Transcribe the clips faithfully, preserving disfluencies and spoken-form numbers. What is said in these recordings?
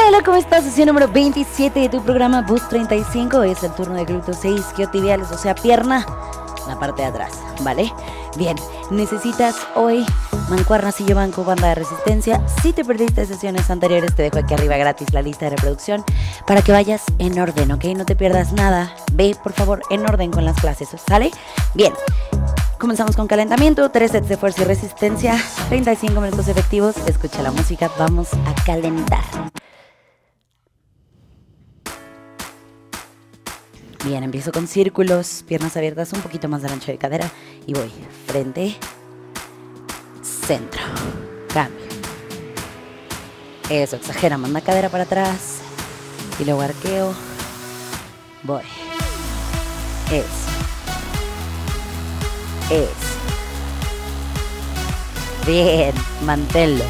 Hola, ¿cómo estás? Sesión número veintisiete de tu programa Bus treinta y cinco. Es el turno de glúteo seis, isquiotibiales, o sea, pierna, la parte de atrás, ¿vale? Bien, necesitas hoy mancuerna, silla, banco, banda de resistencia. Si te perdiste sesiones anteriores, te dejo aquí arriba gratis la lista de reproducción para que vayas en orden, ¿ok? No te pierdas nada. Ve, por favor, en orden con las clases, ¿sale? Bien. Comenzamos con calentamiento, tres sets de fuerza y resistencia, treinta y cinco minutos efectivos. Escucha la música, vamos a calentar. Bien, empiezo con círculos, piernas abiertas, un poquito más del ancho de cadera y voy frente, centro, cambio. Eso, exagera, manda cadera para atrás y luego arqueo, voy. Eso. Eso. Bien, manténlo.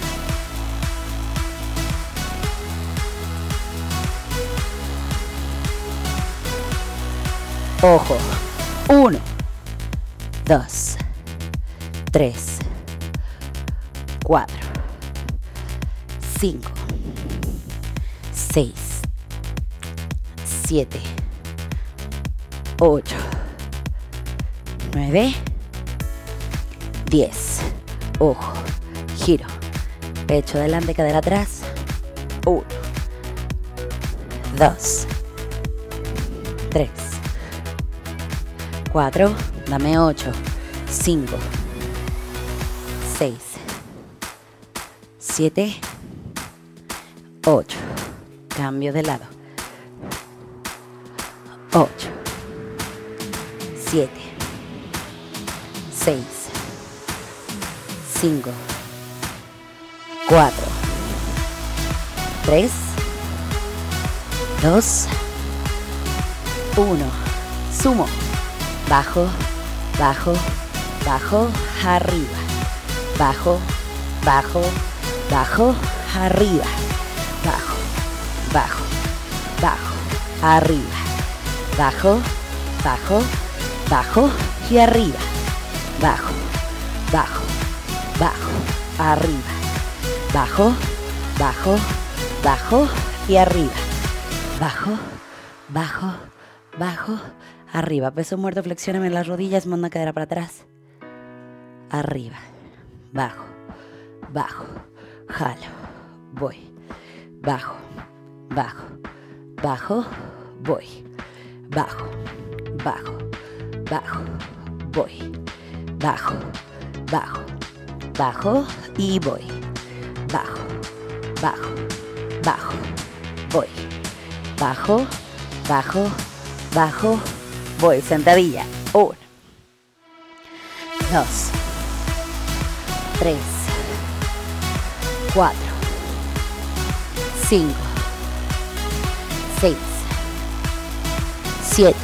Ojo. Uno, dos, tres, cuatro, cinco, seis, siete, ocho, nueve, diez. Ojo, giro, pecho adelante, cadera atrás. Uno, dos, tres, cuatro, dame ocho, cinco, seis, siete, ocho. Cambio de lado. ocho, siete, seis, cinco, cuatro, tres, dos, uno. Sumo. Bajo, bajo, bajo, arriba. Bajo, bajo, bajo, arriba. Bajo, bajo, bajo, arriba. Bajo, bajo, bajo y arriba. Bajo, bajo, bajo, arriba. Bajo, bajo, bajo y arriba. Bajo, bajo, bajo, arriba. Peso muerto, flexióname las rodillas, manda cadera para atrás. Arriba, bajo, bajo, jalo, voy. Bajo, bajo, bajo, voy. Bajo, bajo, bajo, voy. Bajo, bajo, bajo y voy. Bajo, bajo, bajo, voy. Bajo, bajo, bajo, voy. Sentadilla. Uno, dos, tres, cuatro, cinco, seis, siete,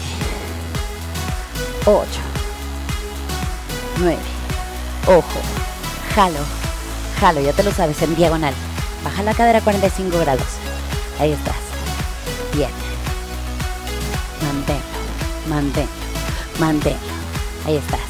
ocho, nueve. Ojo, jalo, jalo, ya te lo sabes, en diagonal. Baja la cadera a cuarenta y cinco grados. Ahí estás. Bien. Manténlo, manténlo, manténlo. Ahí estás.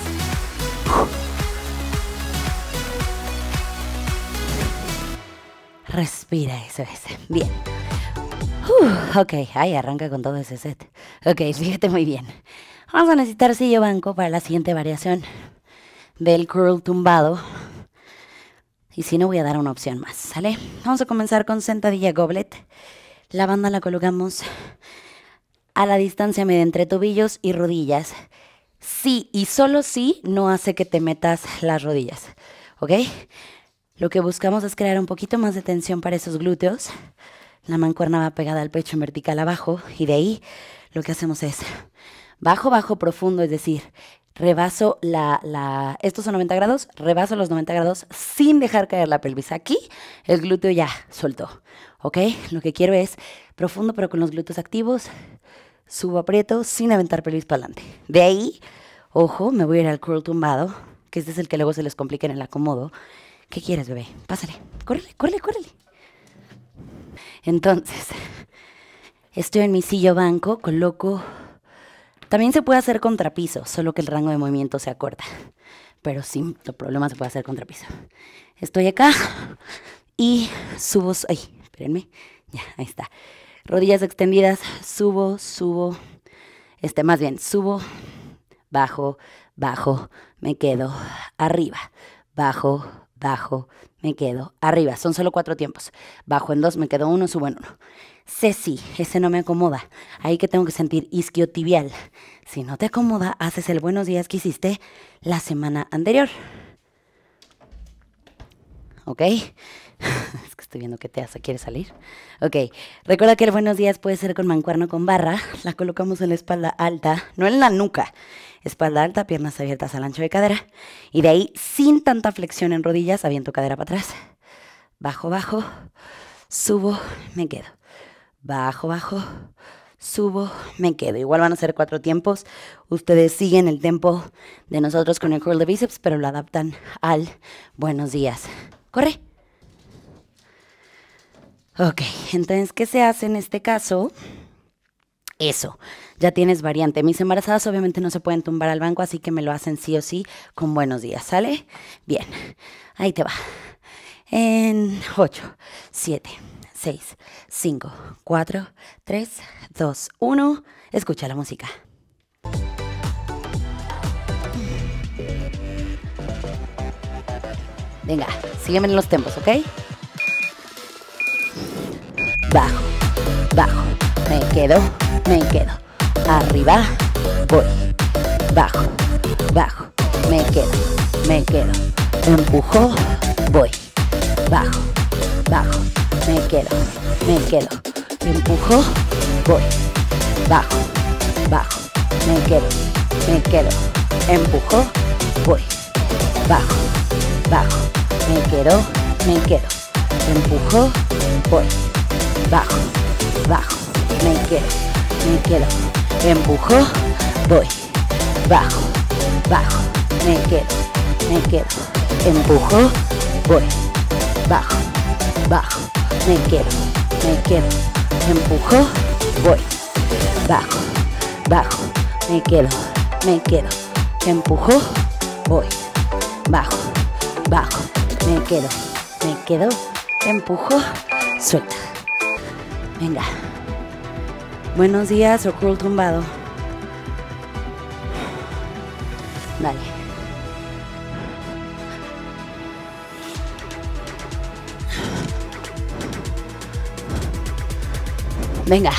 Respira, eso es. Bien. Uh, ok, ahí arranca con todo ese set. Ok, fíjate muy bien. Vamos a necesitar silla banco para la siguiente variación del curl tumbado. Y si no, voy a dar una opción más, ¿sale? Vamos a comenzar con sentadilla goblet. La banda la colocamos a la distancia media entre tobillos y rodillas. Sí y solo sí no hace que te metas las rodillas, ¿ok? Lo que buscamos es crear un poquito más de tensión para esos glúteos. La mancuerna va pegada al pecho en vertical abajo y de ahí lo que hacemos es bajo, bajo, profundo, es decir, rebaso la, la, estos son noventa grados, rebaso los noventa grados sin dejar caer la pelvis. Aquí el glúteo ya soltó, ¿ok? Lo que quiero es profundo pero con los glúteos activos, subo, aprieto sin aventar pelvis para adelante. De ahí, ojo, me voy a ir al curl tumbado, que este es el que luego se les complica en el acomodo. ¿Qué quieres, bebé? Pásale, córrele, córrele, córrele. Entonces, estoy en mi silla banco, coloco. También se puede hacer contrapiso, solo que el rango de movimiento se acorta. Pero sin problema se puede hacer contrapiso. Estoy acá y subo, ay, espérenme, Ya, ahí está. Rodillas extendidas, subo, subo. Este, más bien, subo, bajo, bajo, me quedo, arriba, bajo, bajo, me quedo, arriba. Son solo cuatro tiempos. Bajo en dos, me quedo uno, subo en uno. Ceci, ese no me acomoda. Ahí que tengo que sentir isquiotibial. Si no te acomoda, haces el buenos días que hiciste la semana anterior. ¿Ok? Es que estoy viendo que te hace. ¿Quieres salir? Ok. Recuerda que el buenos días puede ser con mancuerno con barra. La colocamos en la espalda alta, no en la nuca. Espalda alta, piernas abiertas al ancho de cadera. Y de ahí, sin tanta flexión en rodillas, aviento cadera para atrás. Bajo, bajo. Subo, me quedo. Bajo, bajo. Subo, me quedo. Igual van a ser cuatro tiempos. Ustedes siguen el tempo de nosotros con el curl de bíceps, pero lo adaptan al buenos días. Corre. Ok, entonces, ¿qué se hace en este caso? Eso, ya tienes variante. Mis embarazadas obviamente no se pueden tumbar al banco, así que me lo hacen sí o sí con buenos días, ¿sale? Bien, ahí te va. En ocho, siete, seis, cinco, cuatro, tres, dos, uno. Escucha la música. Venga, sígueme en los tempos, ¿ok? Bajo, bajo, me quedo, me quedo. Arriba, voy. Bajo, bajo, me quedo, me quedo. Empujo, voy. Bajo, bajo, me quedo, me quedo. Empujo, voy. Bajo, bajo, me quedo, me quedo. Empujo, voy. Bajo, bajo, me quedo, me quedo. Empujo, voy. Bajo, bajo, me quedo, me quedo. Empujo, voy. Bajo, bajo, me quedo, me quedo. Empujo, voy. Bajo, bajo, me quedo, me quedo. Empujo, voy. Bajo, bajo, me quedo, me quedo. Empujo, voy. Bajo, bajo, me quedo, me quedo. Empujo, suelta. Venga. Buenos días o curl tumbado. Dale. Venga.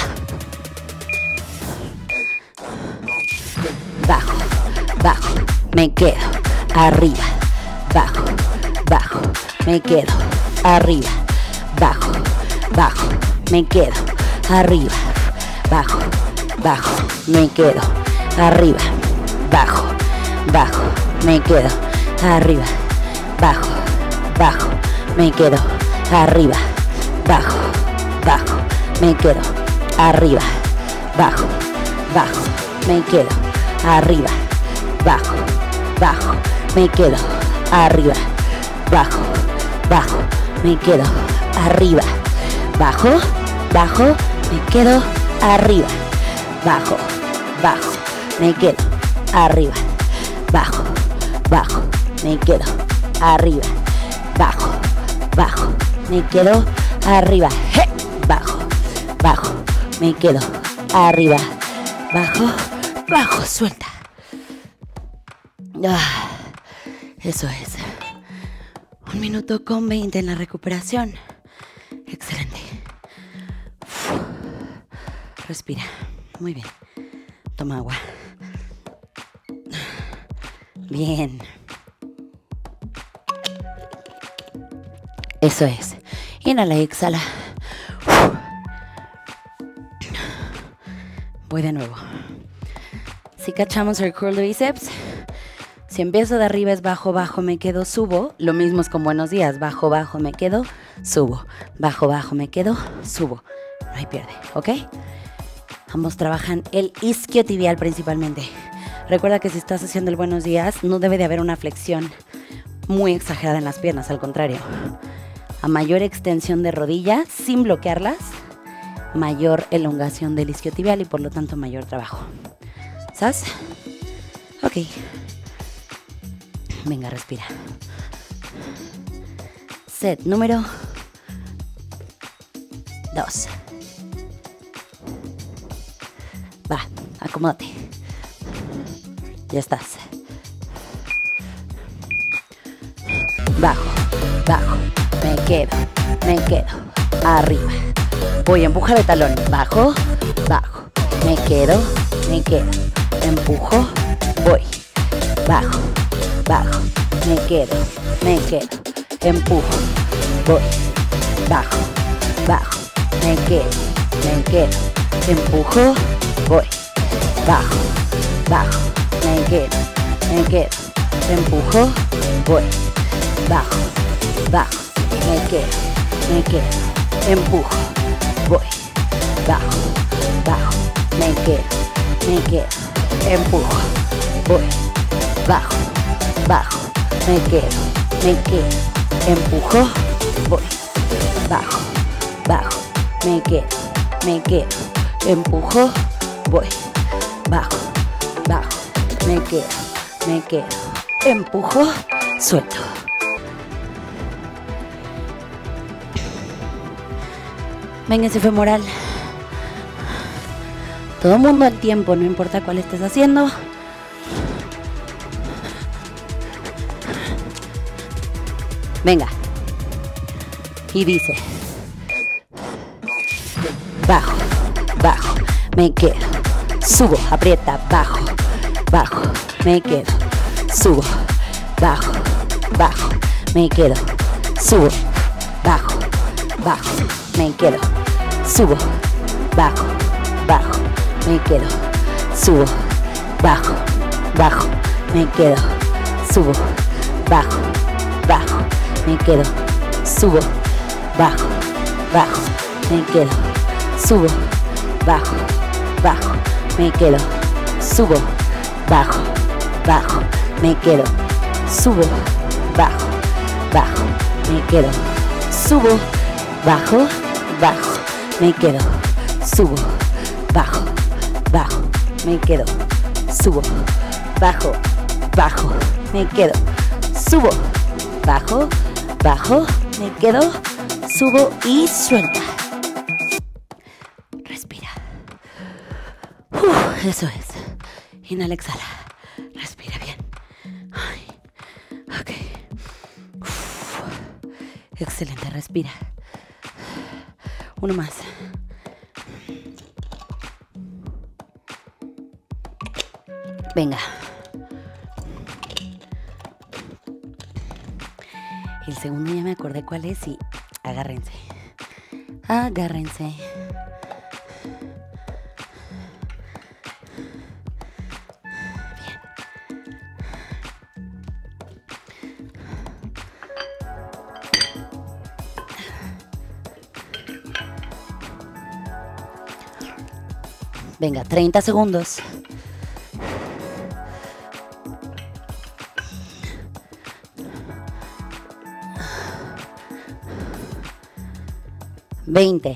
Bajo, bajo, me quedo. Arriba, bajo, bajo, me quedo. Arriba, bajo, bajo, me quedo. Arriba, bajo, bajo, me quedo. Arriba, bajo, bajo, me quedo. Arriba, bajo, bajo, me quedo. Arriba, bajo, bajo, me quedo. Arriba, bajo, bajo, me quedo. Arriba, bajo, bajo, me quedo. Arriba, bajo, bajo, me quedo. Arriba, bajo, bajo, me quedo. Arriba, bajo, bajo, me quedo. Arriba, bajo, bajo, me quedo. Arriba, bajo, bajo, me quedo. Arriba, hey, bajo, bajo, me quedo. Arriba, bajo, bajo, suelta. Ah, eso es. Un minuto con veinte en la recuperación. Excelente. Uf. Respira. Muy bien. Toma agua. Bien. Eso es. Inhala y exhala. Uf. Voy de nuevo. Si cachamos el curl de bíceps, si empiezo de arriba es bajo, bajo, me quedo, subo. Lo mismo es con buenos días. Bajo, bajo, me quedo, subo. Bajo, bajo, me quedo, subo. No hay pierde, ¿ok? Ambos trabajan el isquiotibial principalmente. Recuerda que si estás haciendo el buenos días, no debe de haber una flexión muy exagerada en las piernas. Al contrario, a mayor extensión de rodilla, sin bloquearlas, mayor elongación del isquiotibial y por lo tanto mayor trabajo. ¿Sabes? Ok. Venga, respira. Set número dos. Va, acomódate. Ya estás. Bajo, bajo, me quedo, me quedo, arriba. Voy a empujar el talón, bajo, bajo, me quedo, me quedo, empujo, voy, bajo, bajo, me quedo, me quedo, empujo, voy, bajo, bajo, me quedo, me quedo, empujo, voy, bajo, bajo, me quedo, me quedo, empujo, voy, bajo, bajo, me quedo, me quedo, empujo, voy, bajo, bajo, me quedo, me quedo, empujo, voy, bajo, bajo, me quedo, me quedo, empujo, voy, bajo, bajo, me quedo, me quedo, empujo, voy, bajo, bajo, me quedo, me quedo, empujo, suelto. Venga ese femoral. Todo el mundo al tiempo, no importa cuál estés haciendo. Venga. Y dice. Bajo, bajo, me quedo. Subo, aprieta, bajo, bajo, me quedo. Subo, bajo, bajo, me quedo. Subo, bajo, bajo, me quedo. Subo, bajo, bajo, me quedo. Subo, bajo, bajo, me quedo. Subo, bajo, bajo, me quedo. Subo, bajo, bajo, me quedo. Subo, bajo, bajo, me quedo. Subo, bajo, bajo, me quedo. Subo, bajo, bajo, me quedo. Subo, bajo, bajo, me quedo. Subo, bajo, bajo, me quedo. Subo, bajo, bajo, me quedo. Subo, bajo, bajo, me quedo. Subo y suelta. Respira. Uf, eso es. Inhala, exhala. Respira bien. Ay, ok. Uf. Excelente, respira. Uno más. Venga. El segundo ya me acordé cuál es y agárrense. Agárrense. Venga, treinta segundos. veinte.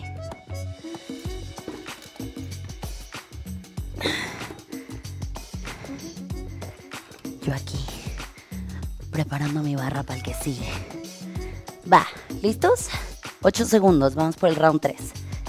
Yo aquí, preparando mi barra para el que sigue. Va, ¿listos? ocho segundos, vamos por el round tres.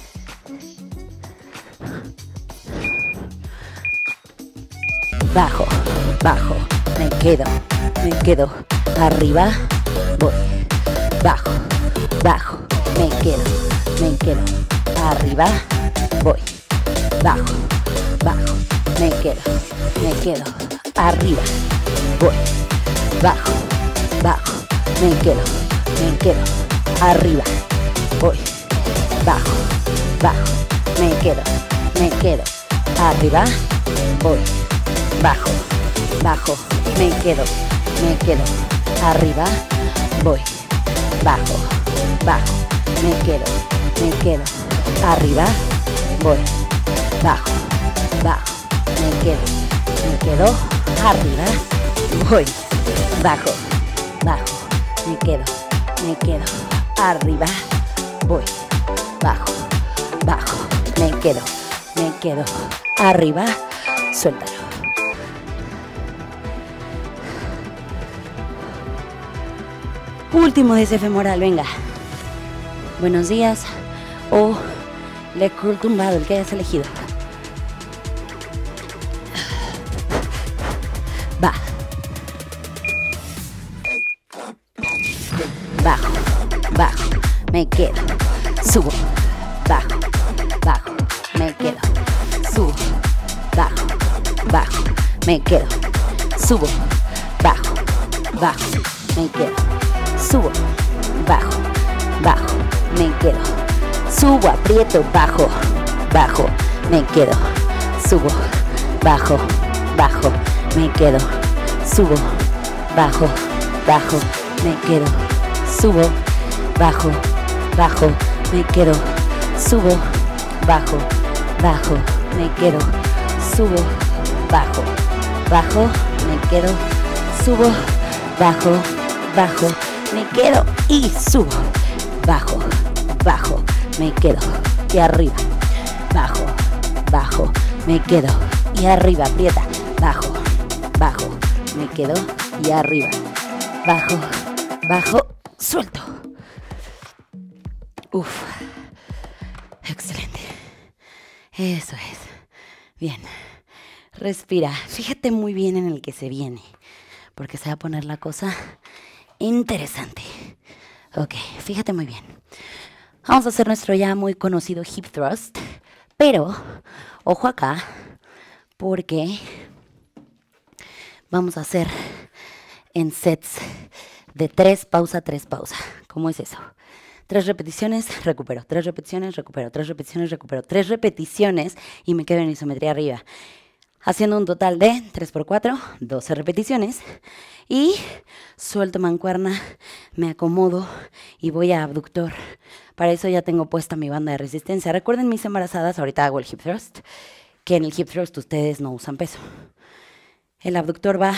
Bajo, bajo, me quedo, me quedo, arriba, voy, bajo, bajo, me quedo, me quedo, arriba, voy, bajo, bajo, me quedo, me quedo, arriba, voy, bajo, bajo, me quedo, me quedo, arriba, voy, bajo, bajo, me quedo, me quedo, arriba, voy, bajo, bajo, me quedo, me quedo, arriba, voy, bajo, bajo, me quedo, me quedo, arriba, voy, bajo, bajo, me quedo, me quedo, arriba, voy, bajo, bajo, me quedo, me quedo, arriba, voy, bajo, bajo, me quedo, me quedo, arriba, suéltalo. Último de ese femoral, venga. Buenos días o leg curl tumbado, el que hayas elegido. Va. Bajo, bajo, me quedo. Subo, bajo, bajo, me quedo. Subo, bajo, bajo, me quedo. Subo, bajo, bajo, me quedo. Subo, bajo, bajo, me quedo. Subo, aprieto, bajo, bajo, me quedo. Subo, bajo, bajo, me quedo. Subo, bajo, bajo, me quedo. Subo, bajo, bajo, me quedo. Subo, bajo, bajo, me quedo. Subo, bajo, bajo, me quedo. Subo, bajo, bajo, me quedo. Y subo, bajo, bajo, me quedo. Y arriba, bajo, bajo, me quedo. Y arriba, aprieta, bajo, bajo, me quedo. Y arriba, bajo, bajo, suelto. Uf, excelente. Eso es. Bien. Respira. Fíjate muy bien en el que se viene, porque se va a poner la cosa interesante. Ok, fíjate muy bien. Vamos a hacer nuestro ya muy conocido hip thrust, pero ojo acá, porque vamos a hacer en sets de tres, pausa, tres, pausa. ¿Cómo es eso? Tres repeticiones, recupero. Tres repeticiones, recupero. Tres repeticiones, recupero. Tres repeticiones y me quedo en isometría arriba. Haciendo un total de tres por cuatro, doce repeticiones. Y suelto mancuerna, me acomodo y voy a abductor. Para eso ya tengo puesta mi banda de resistencia. Recuerden, mis embarazadas, ahorita hago el hip thrust, que en el hip thrust ustedes no usan peso. El abductor va,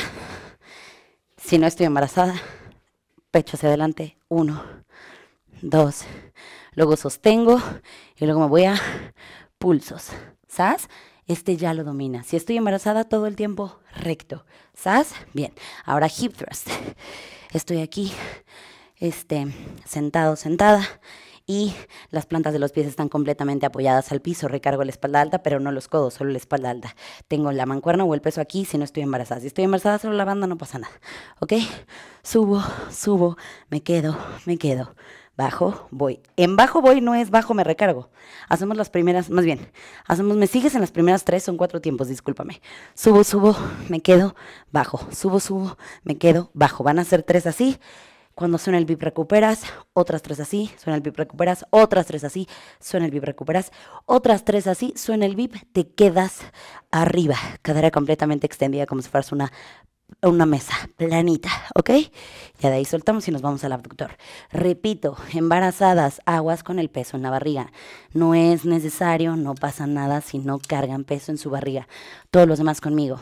si no estoy embarazada, pecho hacia adelante, uno, dos, luego sostengo y luego me voy a pulsos, ¿sabes? Este ya lo domina. Si estoy embarazada, todo el tiempo recto, ¿sabes? Bien, ahora hip thrust. Estoy aquí, este, sentado, sentada, y las plantas de los pies están completamente apoyadas al piso. Recargo la espalda alta, pero no los codos, solo la espalda alta. Tengo la mancuerna o el peso aquí si no estoy embarazada. Si estoy embarazada, solo la banda, no pasa nada. ¿Ok? Subo, subo, me quedo, me quedo. Bajo, voy. En bajo voy no es bajo, me recargo. Hacemos las primeras, más bien, hacemos, me sigues en las primeras tres, son cuatro tiempos, discúlpame. Subo, subo, me quedo, bajo. Subo, subo, me quedo, bajo. Van a ser tres así. Cuando suena el bip recuperas, otras tres así, suena el bip recuperas, otras tres así, suena el bip recuperas, otras tres así, suena el bip, te quedas arriba, cadera completamente extendida como si fueras una, una mesa planita, ¿ok? Ya de ahí soltamos y nos vamos al abductor. Repito, embarazadas, aguas con el peso en la barriga. No es necesario, no pasa nada si no cargan peso en su barriga. Todos los demás conmigo.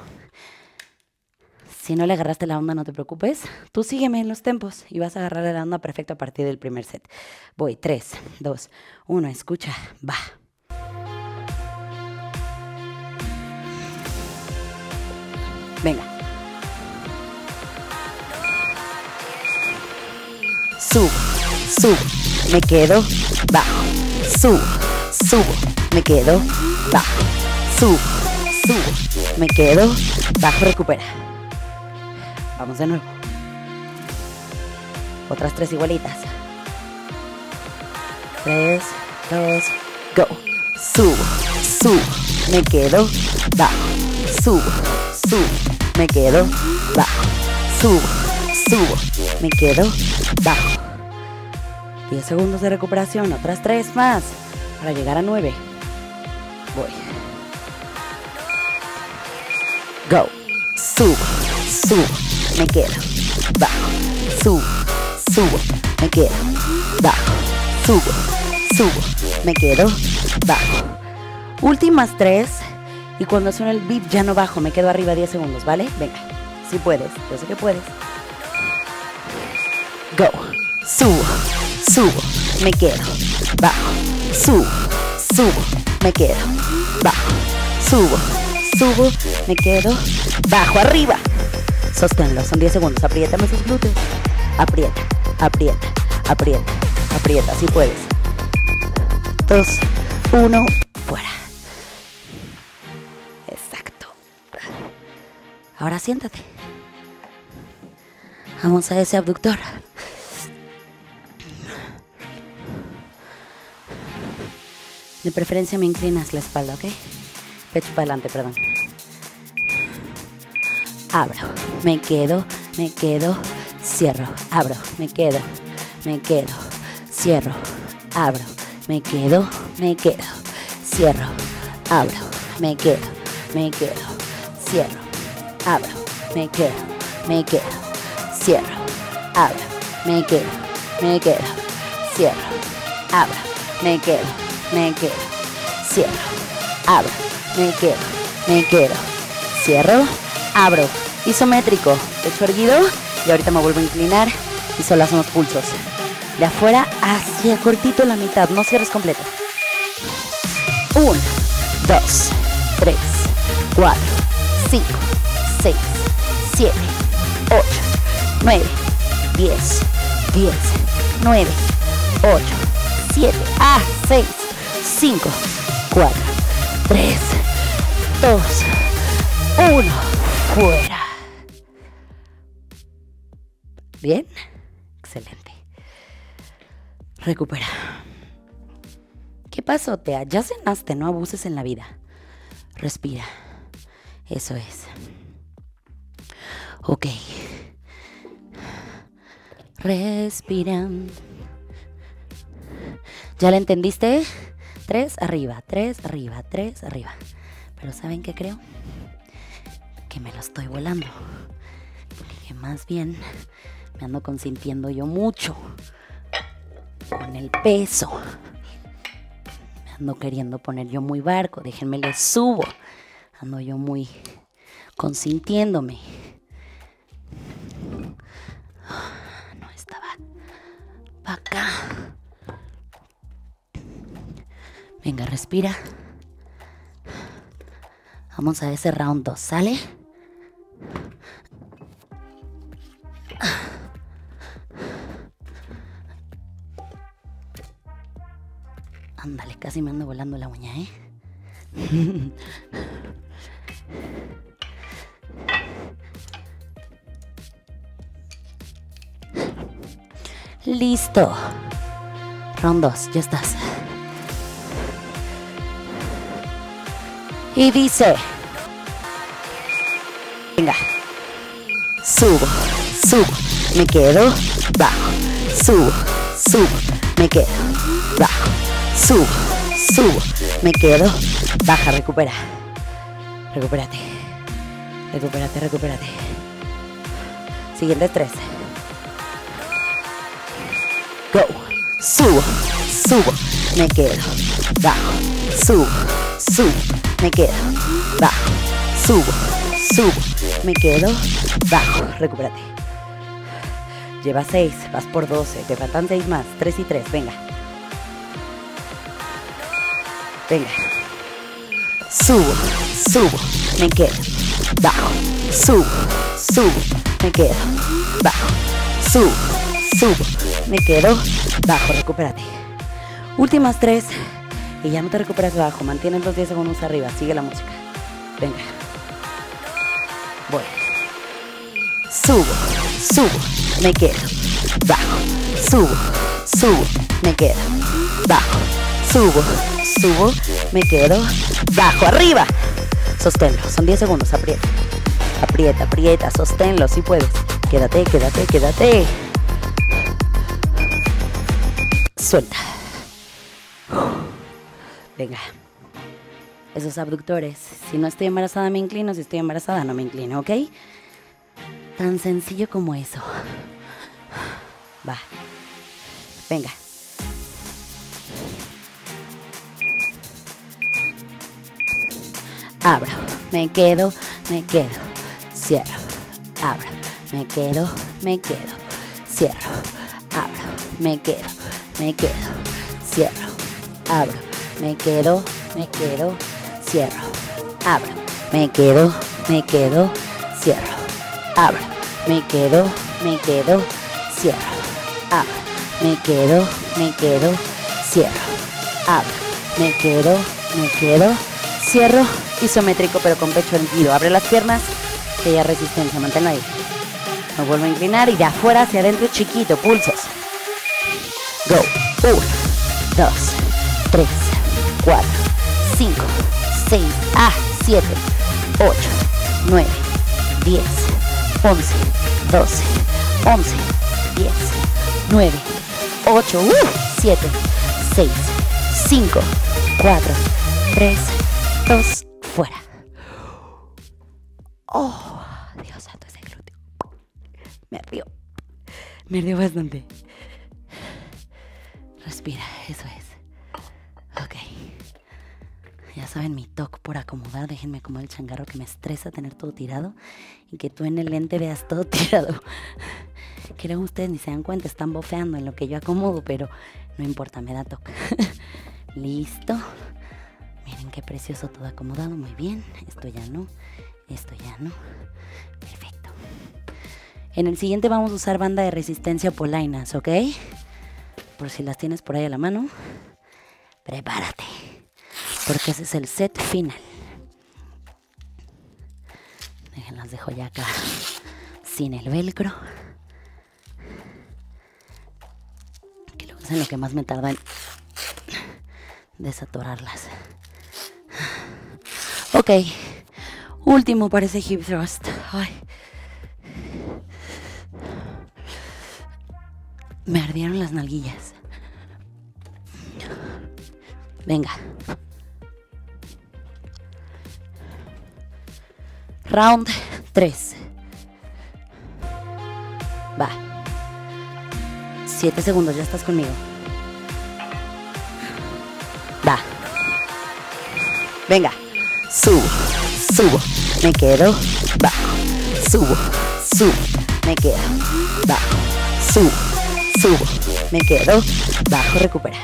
Si no le agarraste la onda, no te preocupes. Tú sígueme en los tempos y vas a agarrar la onda perfecta a partir del primer set. Voy, tres, dos, uno, escucha, va. Venga. Subo, subo, me quedo, bajo. Subo, subo, me quedo, bajo. Subo, subo, me quedo, bajo, recupera. Vamos de nuevo. Otras tres igualitas. Tres, dos, go. Subo, subo, me quedo, bajo. Subo, subo, me quedo, bajo. Subo, subo, me quedo, bajo. diez segundos de recuperación, otras tres más para llegar a nueve. Voy. Go. Subo, subo, me quedo, bajo. Subo, subo, me quedo, bajo. Subo, subo, me quedo, bajo. Últimas tres. Y cuando suena el beat ya no bajo, me quedo arriba diez segundos, ¿vale? Venga, si puedes, yo sé que puedes. Go. Subo, subo, me quedo, bajo. Subo, subo, me quedo, bajo. Subo, subo, me quedo, bajo, arriba. Sosténlo, son diez segundos, apriétame sus glúteos. Aprieta, aprieta, aprieta, aprieta, si puedes. Dos, uno, fuera. Exacto. Ahora siéntate. Vamos a ese abductor. De preferencia me inclinas la espalda, ¿ok? Pecho para adelante, perdón. Abro, me quedo, me quedo, cierro, abro, me quedo, me quedo, cierro, abro, me quedo, me quedo, cierro, abro, me quedo, me quedo, cierro, abro, me quedo, me quedo, cierro, abro, me quedo, me quedo, cierro, abro, me quedo, me quedo, cierro, abro, me quedo, me quedo, cierro, abro, isométrico, pecho erguido y ahorita me vuelvo a inclinar y solo hacemos pulsos de afuera hacia cortito la mitad, no cierres completo. uno, dos, tres, cuatro, cinco, seis, siete, ocho, nueve, diez, diez, nueve, ocho, siete, ah, seis, cinco, cuatro, tres, dos, uno, fuera. Bien, excelente. Recupera. ¿Qué pasó, Tea? Ya cenaste, no abuses en la vida. Respira. Eso es. Ok. Respira. ¿Ya la entendiste? Tres arriba, tres arriba, tres arriba. Pero ¿saben qué creo? Que me lo estoy volando. Porque más bien me ando consintiendo yo mucho con el peso. Me ando queriendo poner yo muy barco. Déjenme le subo. Ando yo muy consintiéndome. No estaba para acá. Venga, respira. Vamos a ese round dos, ¿sale? Ándale, casi me ando volando la uña, ¿eh? Listo. Round dos, ya estás. Y dice, venga, subo, subo, me quedo, bajo, subo, subo, me quedo, bajo, subo, subo, me quedo, baja, recupera, recupérate, recupérate, recupérate. Siguiente tres. Go, subo, subo, me quedo, bajo, subo, subo, me quedo, bajo, subo, subo, me quedo, bajo, recupérate. Lleva seis, vas por doce, te faltan seis más, tres y tres, venga. Venga. Subo, subo, me quedo, bajo, subo, subo, me quedo, bajo, subo, subo, me quedo, bajo, recupérate. Últimas tres. Y ya no te recuperas bajo, mantienes los diez segundos arriba, sigue la música. Venga. Voy. Subo, subo, me quedo, bajo, subo, subo, me quedo, bajo, subo, subo, me quedo, bajo, arriba. Sosténlo, son diez segundos, aprieta. Aprieta, aprieta, sosténlo, si puedes. Quédate, quédate, quédate. Suelta. Venga, esos abductores. Si no estoy embarazada me inclino, si estoy embarazada no me inclino, ¿ok? Tan sencillo como eso. Va. Venga. Abro, me quedo, me quedo, cierro, abro, me quedo, me quedo, cierro, abro, me quedo, me quedo, cierro, abro. Me quedo, me quedo, cierro, abro, me quedo, me quedo, cierro, abro, me quedo, me quedo, cierro, abro, me quedo, me quedo, cierro, abro, me quedo, me quedo, cierro, isométrico pero con pecho erguido. Abre las piernas, que haya resistencia, manténla ahí. Me vuelvo a inclinar y de afuera hacia adentro chiquito, pulsos. Go, uno, dos, tres, cuatro, cinco, seis, ah, siete, ocho, nueve, diez, once, doce, once, diez, nueve, ocho, siete, seis, cinco, cuatro, tres, dos, fuera. Oh, Dios santo, ese glúteo. Me ardió. Me ardió bastante. Respira, eso es. Ok. Ya saben mi toque por acomodar. Déjenme acomodar el changarro, que me estresa tener todo tirado y que tú en el lente veas todo tirado. Que luego ustedes ni se dan cuenta, están bofeando en lo que yo acomodo, pero no importa, me da toque. Listo. Miren qué precioso, todo acomodado, muy bien. Esto ya no, esto ya no. Perfecto. En el siguiente vamos a usar banda de resistencia polainas, ¿ok? Por si las tienes por ahí a la mano, prepárate, porque ese es el set final. Déjenlas, dejo ya acá sin el velcro, que luego es en lo que más me tarda en desatorarlas. Ok, último para ese hip thrust. Ay. Me ardieron las nalguillas. Venga. Round tres. Va. Siete segundos, ya estás conmigo. Va. Venga. Subo, subo, me quedo, bajo. Subo, subo, me quedo, bajo. Subo, subo, me quedo, bajo, recupera.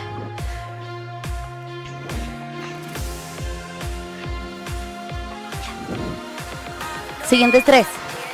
Siguientes tres.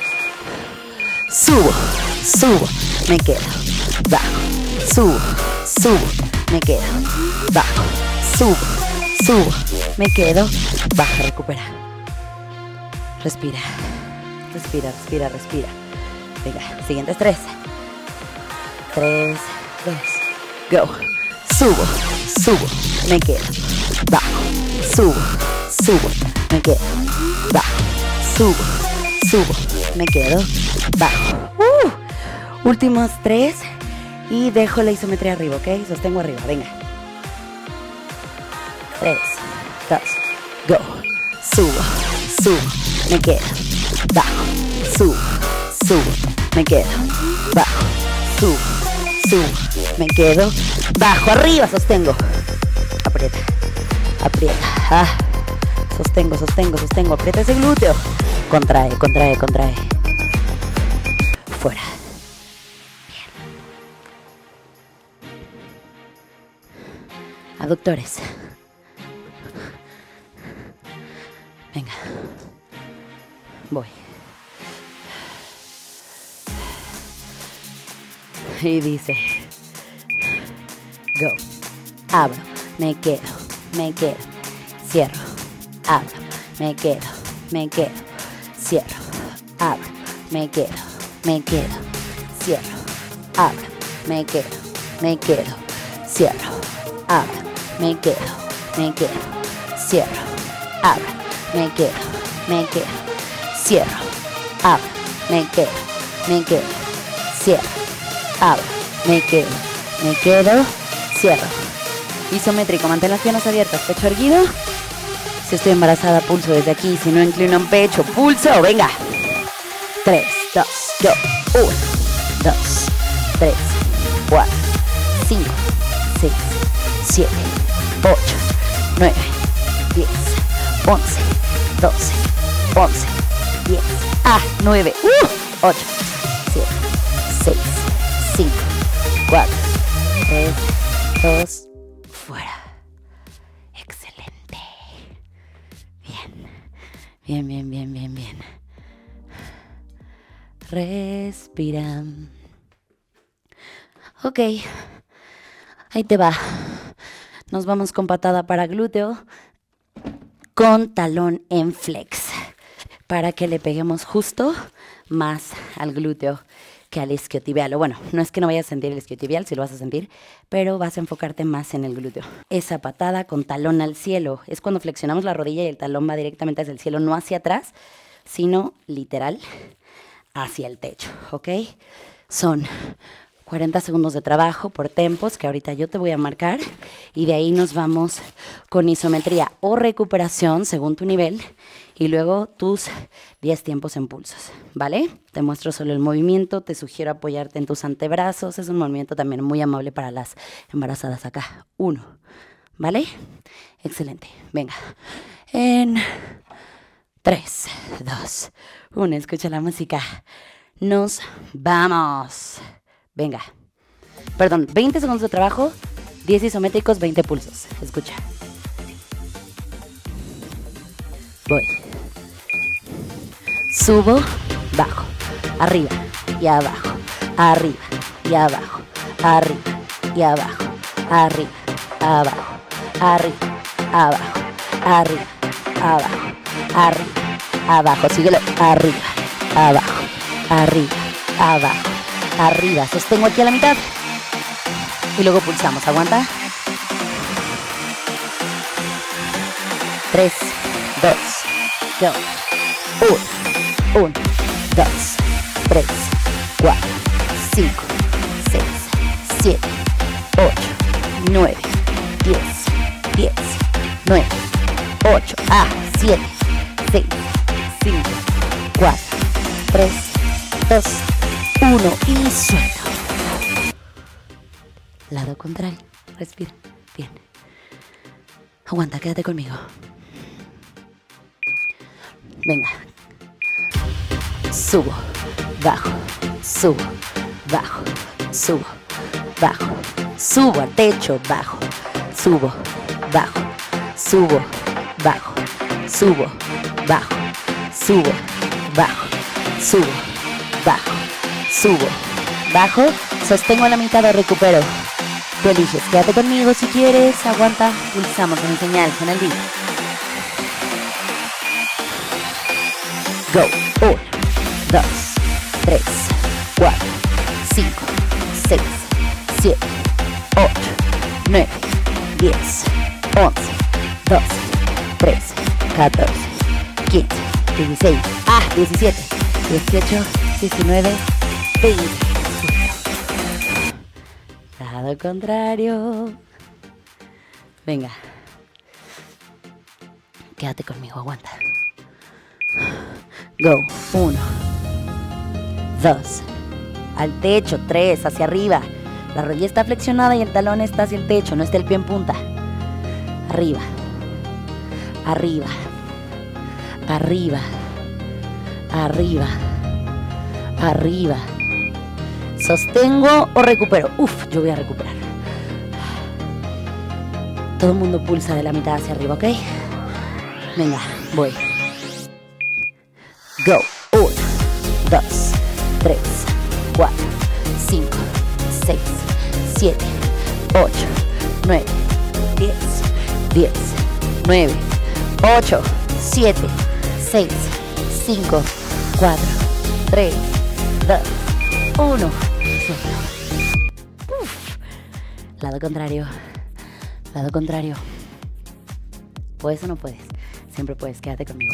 Subo, subo, me quedo, bajo. Subo, subo, me quedo, bajo. Subo, subo, me quedo, baja, recupera. Respira, respira, respira, respira. Venga, siguientes tres. Tres, dos, go. Subo, subo, me quedo, bajo. Subo, subo, me quedo, bajo. Subo, subo, me quedo, bajo. Uh, últimos tres. Y dejo la isometría arriba, ¿ok? Sostengo arriba, venga. Tres, dos, go. Subo, subo, me quedo, bajo. Subo, subo, me quedo, bajo. Subo, subo, me quedo, bajo. Arriba, sostengo. Aprieta, aprieta. Ah. Sostengo, sostengo, sostengo. Aprieta ese glúteo. Contrae, contrae, contrae. Fuera. Aductores. Venga. Voy. Y dice. Go. Abro. Me quedo. Me quedo. Cierro. Abro. Me quedo. Me quedo. Cierro. Abro. Me quedo. Me quedo. Cierro. Abro. Me quedo. Me quedo. Cierro. Abro. Me quedo, me quedo, cierro, abro, me quedo, me quedo, cierro, abro, me quedo, me quedo, cierro, abro, me quedo, me quedo, cierro. Isométrico, mantén las piernas abiertas, pecho erguido. Si estoy embarazada, pulso desde aquí. Si no, inclino en pecho, pulso, venga. Tres, dos, go, uno, dos, tres, cuatro, cinco, seis, siete, ocho, nueve, diez, once, doce, once, diez, ah, nueve, uh, ocho, siete, seis, cinco, cuatro, tres, dos, fuera. Excelente. Bien, bien, bien, bien, bien, bien. Respira. Ok, ahí te va. Nos vamos con patada para glúteo, con talón en flex, para que le peguemos justo más al glúteo que al isquiotibial. O bueno, no es que no vayas a sentir el isquiotibial, sí lo vas a sentir, pero vas a enfocarte más en el glúteo. Esa patada con talón al cielo es cuando flexionamos la rodilla y el talón va directamente hacia el cielo, no hacia atrás, sino literal hacia el techo, ¿ok? Son cuarenta segundos de trabajo por tempos, que ahorita yo te voy a marcar, y de ahí nos vamos con isometría o recuperación según tu nivel, y luego tus diez tiempos en pulsos, ¿vale? Te muestro solo el movimiento, te sugiero apoyarte en tus antebrazos, es un movimiento también muy amable para las embarazadas acá. Uno, ¿vale? Excelente, venga. En tres, dos, uno, escucha la música. Nos vamos. Venga. Perdón, veinte segundos de trabajo, diez isométricos, veinte pulsos. Escucha. Voy. Subo, bajo, arriba y abajo, arriba y abajo, arriba y abajo, arriba, abajo, arriba, abajo, arriba, abajo, arriba, abajo, síguelo, arriba, abajo, arriba, abajo, arriba, sostengo aquí a la mitad y luego pulsamos, aguanta. Tres, dos, go. Uno, uno, dos, tres, cuatro, cinco, seis, siete, ocho, nueve, diez, diez, nueve, ocho, ah, siete, seis, cinco, cuatro, tres, dos, uno y suelto. Lado contrario, respira, bien. Aguanta, quédate conmigo. Venga. Subo, bajo, subo, bajo, subo, bajo, subo al techo, bajo, subo, bajo, subo, bajo, subo, bajo, subo, bajo, subo, bajo, subo, bajo, sostengo a la mitad o recupero. Tú eliges, quédate conmigo si quieres, aguanta, pulsamos en señal, en el beat. Go, uno, dos, tres, cuatro, cinco, seis, siete, ocho, nueve, diez, once, doce, trece, catorce, quince, dieciséis, ah, diecisiete, dieciocho, diecinueve, veinte. Lado contrario. Venga. Quédate conmigo, aguanta. Go, uno, dos, al techo, tres, hacia arriba. La rodilla está flexionada y el talón está hacia el techo, no está el pie en punta. Arriba, arriba, arriba, arriba, arriba. Sostengo o recupero. Uf, yo voy a recuperar. Todo el mundo pulsa de la mitad hacia arriba, ¿ok? Venga, voy. Go, uno, dos, tres, cuatro, cinco, seis, siete, ocho, nueve, diez, diez, nueve, ocho, siete, seis, cinco, cuatro, tres, dos, uno. Uf. Lado contrario, lado contrario. ¿Puedes o no puedes? Siempre puedes, quédate conmigo,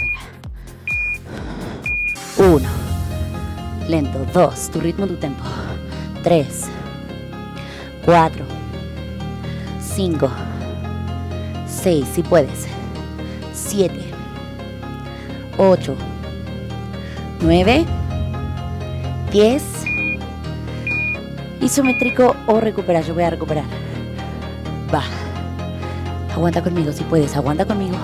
venga. Uno, lento, dos, tu ritmo, tu tempo. Tres, cuatro, cinco, seis, si puedes. Siete, ocho, nueve, diez. Isométrico o recuperar, yo voy a recuperar. Va. Aguanta conmigo si puedes, aguanta conmigo.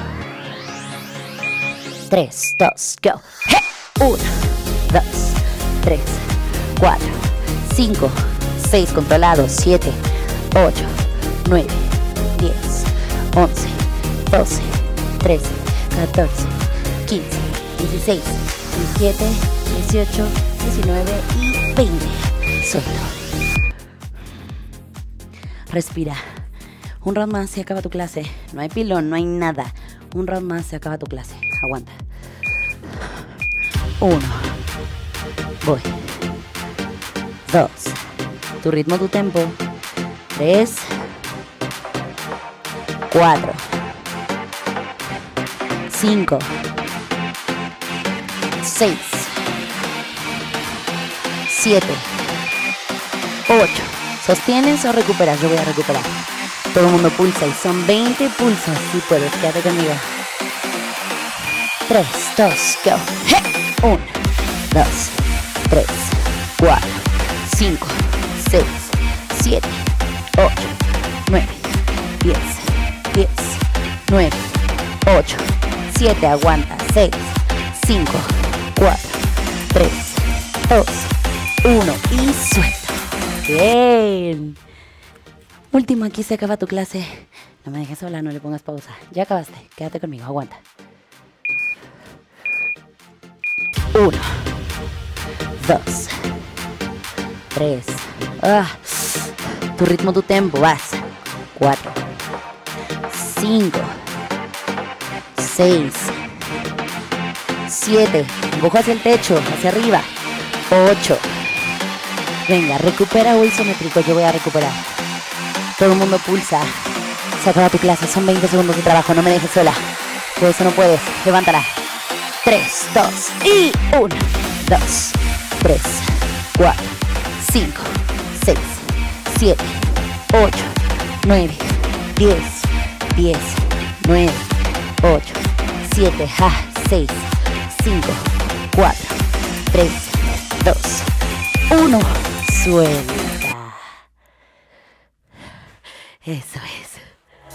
Tres, dos, go. ¡Hey! Uno, dos, tres, cuatro, cinco, seis, controlado, siete, ocho, nueve, diez, once, doce, trece, catorce, quince, dieciséis, diecisiete, dieciocho, diecinueve y veinte. Suelto. Respira. Un round más, se acaba tu clase. No hay pilón, no hay nada. Un round más, se acaba tu clase. Aguanta. Uno. Voy. Dos. Tu ritmo, tu tempo. Tres. Cuatro. Cinco. Seis. Siete. Ocho. ¿Sostienes o recuperas? Yo voy a recuperar. Todo el mundo pulsa y son veinte pulsos. Si puedes, quédate conmigo. Tres, dos, go. Hey. Uno, dos, tres, cuatro, cinco, seis, siete, ocho, nueve, diez, diez, nueve, ocho, siete, aguanta, seis, cinco, cuatro, tres, dos, uno y suelta. Bien. Último, aquí se acaba tu clase. No me dejes sola, no le pongas pausa. Ya acabaste, quédate conmigo, aguanta. Uno, dos, tres, ah, tu ritmo, tu tempo, vas. Cuatro, cinco, seis, siete, empujo hacia el techo, hacia arriba. Ocho. Venga, recupera o isométrico, yo voy a recuperar. Todo el mundo pulsa. Se acaba tu clase, son veinte segundos de trabajo, no me dejes sola. Por eso no puedes, levántala. tres, dos y uno, dos, tres, cuatro, cinco, seis, siete, ocho, nueve, diez, diez, nueve, ocho, siete, ja, seis, cinco, cuatro, tres, dos, uno. Suelta. Eso es.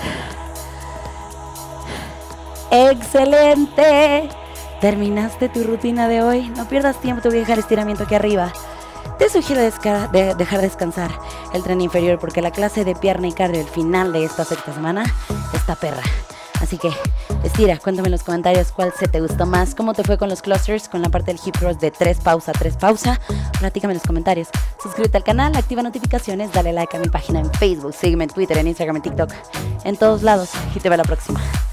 ¡Excelente! ¿Terminaste tu rutina de hoy? No pierdas tiempo, te voy a dejar estiramiento aquí arriba. Te sugiero desca- de dejar descansar el tren inferior porque la clase de pierna y cardio, el final de esta sexta semana, está perra. Así que estira, cuéntame en los comentarios cuál se te gustó más, cómo te fue con los clusters, con la parte del hip thrust de tres pausa, tres pausa. Platícame en los comentarios. Suscríbete al canal, activa notificaciones, dale like a mi página en Facebook, sígueme en Twitter, en Instagram, en TikTok, en todos lados y te veo la próxima.